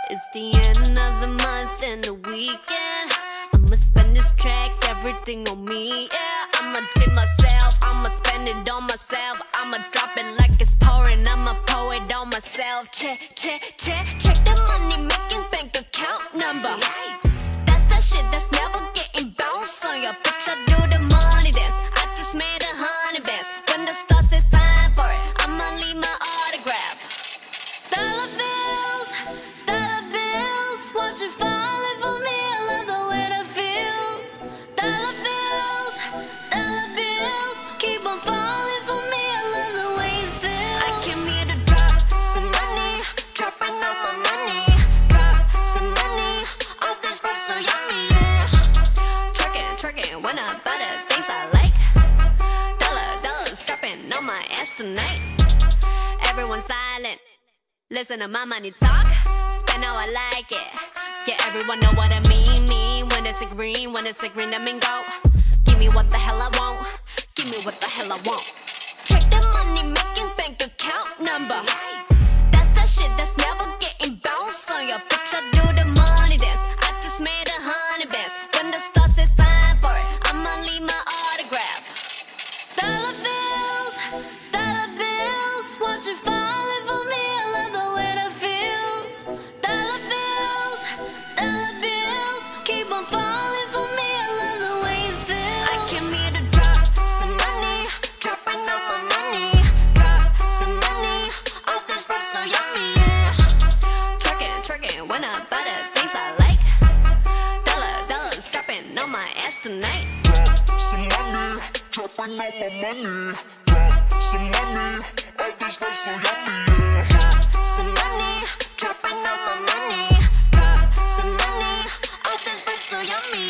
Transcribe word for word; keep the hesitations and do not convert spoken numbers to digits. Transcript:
It's the end of the month and the weekend. I'ma spend this track, everything on me, yeah. I'ma tip myself, I'ma spend it on myself. I'ma drop it like it's pouring, I'ma pour it on myself. Check, check, check, check the money making bank account number. That's that shit that's never getting bounced on your bitch. I do the money dance, I just made a hundred bands. When the stars say sign for it, I'ma leave my autograph. Dollar bills, dollar bills, watch it falling for me. I love the way that feels. Dollar bills, dollar bills, keep on falling for me. I love the way it feels. I came here to drop some money, dropping all my money. Drop some money, all this stuff so yummy, yeah. Twerking, twerking, when I buy the things I like. Dollar, dollars dropping on my ass tonight. Everyone silent, listen to my money talk. Spend how I like it. Yeah, everyone know what I mean. Mean when it's a green, when it's a green, that mean go. Give me what the hell I want. Give me what the hell I want. Check the money making bank account number. That's that shit that's never getting bounced on your bitch. I do the money dance, I just made a hundred bands. When the stars say sign for it, I'ma leave my autograph. Dollar bills, dollar bills, watch it falling for me. I love the way that feels. Dollar bills, dollar bills, keep on falling for me. I love the way it feels. I came here to drop some money, dropping all my money. Drop some money, all this stuff so yummy, yeah. Twerking, twerking, when I buy the things I like. Dollar, dollars dropping on my ass tonight. Drop some money, dropping all my money. Drop some money, all this stuff so yummy, yeah. Drop some money, dropping all my money. Drop some money, all this stuff so yummy.